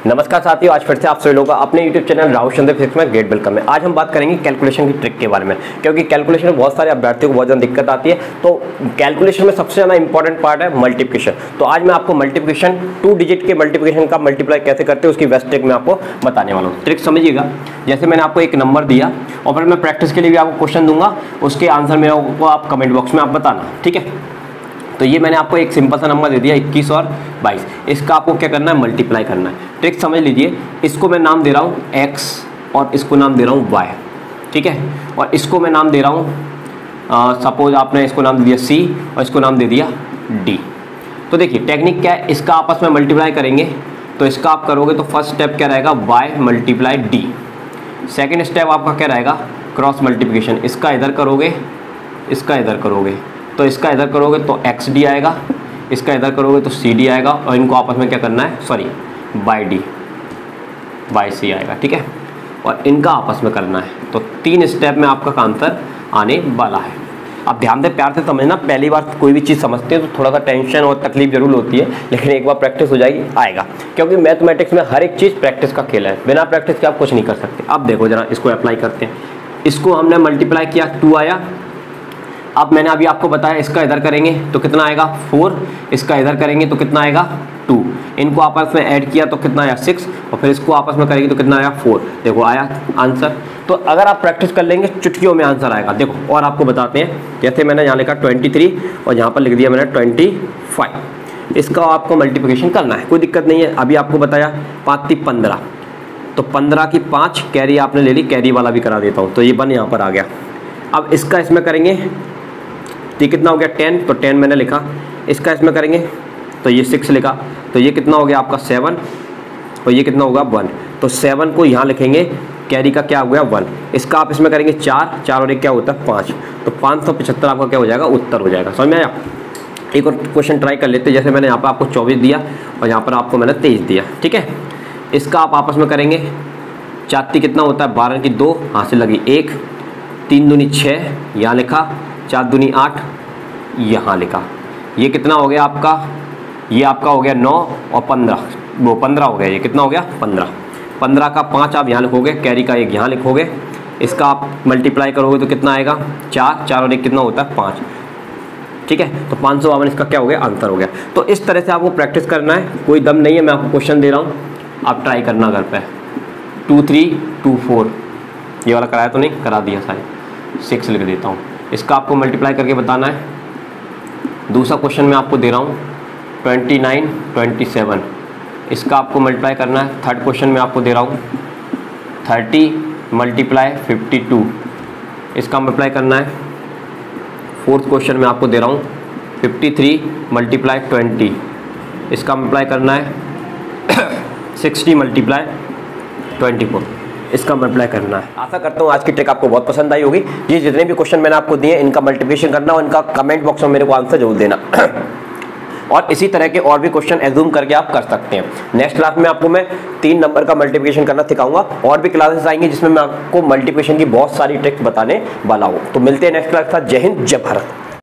नमस्कार साथियों, आज फिर से आप सभी लोगों का अपने YouTube channel Rahul Chandra physics में ग्रेट वेलकम है। आज हम बात करेंगे कैलकुलेशन की ट्रिक के बारे में, क्योंकि कैलकुलेशन में बहुत सारे अभ्यर्थियों को बहुत ज़्यादा दिक्कत आती है। तो कैलकुलेशन में सबसे ज़्यादा इंपॉर्टेंट पार्ट है मल्टीप्लिकेशन। तो आज मैं आपको मल्टीप्लिकेशन 2 डिजिट के मल्टीप्लिकेशन का मल्टीप्लाई कैसे करते हैं उसकी बेस्ट ट्रिक मैं आपको बताने वाला हूँ। ट्रिक समझिएगा, जैसे मैंने आपको एक नंबर दिया और फिर मैं प्रैक्टिस के लिए भी आपको क्वेश्चन दूंगा, उसके आंसर मेरे को आप कमेंट बॉक्स में आप बताना, ठीक है। तो ये मैंने आपको एक सिंपल सा नंबर दे दिया 21 और 22, इसका आपको क्या करना है, मल्टीप्लाई करना है। ट्रिक समझ लीजिए, इसको मैं नाम दे रहा हूँ x और इसको नाम दे रहा हूँ y, ठीक है। और इसको मैं नाम दे रहा हूँ सपोज आपने इसको नाम दे दिया c और इसको नाम दे दिया d। तो देखिए टेक्निक क्या है, इसका आपस में मल्टीप्लाई करेंगे तो इसका आप करोगे तो फर्स्ट स्टेप क्या रहेगा, y multiply d। Second step आपका क्या रहेगा, क्रॉस मल्टीप्लिकेशन, इसका इधर करोगे इसका इधर करोगे तो इसका इधर करोगे तो एक्स डी आएगा, इसका इधर करोगे तो सी डी आएगा और इनको आपस में क्या करना है, sorry by D by C आएगा, ठीक है। और इनका आपस में करना है। तो 3 स्टेप में आपका आंसर आने वाला है। आप ध्यान दें, प्यार से समझना, पहली बार कोई भी चीज़ समझते हैं तो थोड़ा सा टेंशन और तकलीफ जरूर होती है, लेकिन एक बार प्रैक्टिस हो जाएगी आएगा, क्योंकि मैथमेटिक्स में हर एक चीज़ प्रैक्टिस का खेल है। बिना प्रैक्टिस के आप कुछ नहीं कर सकते। अब देखो जरा, इसको अप्लाई करते हैं। इसको हमने मल्टीप्लाई किया, 2 आया। अब मैंने अभी आपको बताया इसका इधर करेंगे तो कितना आएगा 4, इसका इधर करेंगे तो कितना आएगा 2, इनको आपस में ऐड किया तो कितना आया 6 और फिर इसको आपस में करेंगे तो कितना आया 4। देखो आया आंसर। तो अगर आप प्रैक्टिस कर लेंगे चुटकियों में आंसर आएगा। देखो और आपको बताते हैं, जैसे मैंने यहाँ लिखा 23 और यहाँ पर लिख दिया मैंने 25। इसका आपको मल्टीप्लिकेशन करना है, कोई दिक्कत नहीं है। अभी आपको बताया 5 3 15, तो 15 की 5 कैरी आपने ले ली, कैरी वाला भी करा देता हूँ। तो ये 1 यहाँ पर आ गया। अब इसका इसमें करेंगे तो ये कितना हो गया 10, तो 10 मैंने लिखा। इसका इसमें करेंगे तो ये 6 लिखा, तो ये कितना हो गया आपका 7 और ये कितना होगा 1। तो 7 को यहाँ लिखेंगे, कैरी का क्या हो गया 1। इसका आप इसमें करेंगे 4 और 1 क्या होता है 5, तो 575 आपका क्या हो जाएगा, उत्तर हो जाएगा। समझ में आया। एक और क्वेश्चन ट्राई कर लेते हैं। जैसे मैंने यहाँ पर आपको 24 दिया और यहाँ पर आपको मैंने 23 दिया, ठीक है। इसका आप आपस में करेंगे, 4 कितना होता है 12 की 2, हाथ से लगी 1, 3 दूनी 6 यहाँ लिखा, 4 दूनी 8 यहाँ लिखा। ये कितना हो गया आपका, ये आपका हो गया 9 और 15, वो 15 हो गया। ये कितना हो गया 15। 15 का 5 आप यहाँ लिखोगे, कैरी का 1 यहाँ लिखोगे। इसका आप मल्टीप्लाई करोगे तो कितना आएगा 4 और 1 कितना होता है 5, ठीक है। तो 552 इसका क्या हो गया, आंसर हो गया। तो इस तरह से आपको प्रैक्टिस करना है, कोई दम नहीं है। मैं आपको क्वेश्चन दे रहा हूँ, आप ट्राई करना घर पे। 2 3 2 4 ये वाला कराया तो नहीं, करा दिया सारे। 6 लिख देता हूँ। इसका आपको मल्टीप्लाई करके बताना है। दूसरा क्वेश्चन मैं आपको दे रहा हूँ 29 27, इसका आपको मल्टीप्लाई करना है। थर्ड क्वेश्चन मैं आपको दे रहा हूँ 30 मल्टीप्लाई 52, इसका मल्टीप्लाई करना है। फोर्थ क्वेश्चन मैं आपको दे रहा हूँ 53 मल्टीप्लाई 20, इसका मल्टीप्लाई करना है। 60 मल्टीप्लाई 24, इसका मल्टीप्लाई करना है। आशा करता हूँ आज की ट्रिक आपको बहुत पसंद आई होगी। ये जितने भी क्वेश्चन मैंने आपको दिए इनका मल्टीप्लिकेशन करना और इनका कमेंट बॉक्स में मेरे को आंसर जरूर देना। और इसी तरह के और भी क्वेश्चन एज्यूम करके आप कर सकते हैं। नेक्स्ट क्लास में आपको मैं 3 नंबर का मल्टीप्लिकेशन करना सिखाऊंगा और भी क्लासेस आएंगी जिसमें मैं आपको मल्टीप्लिकेशन की बहुत सारी ट्रिक्स बताने वाला हूँ। तो मिलते हैं नेक्स्ट क्लास के साथ। जय हिंद, जय भारत।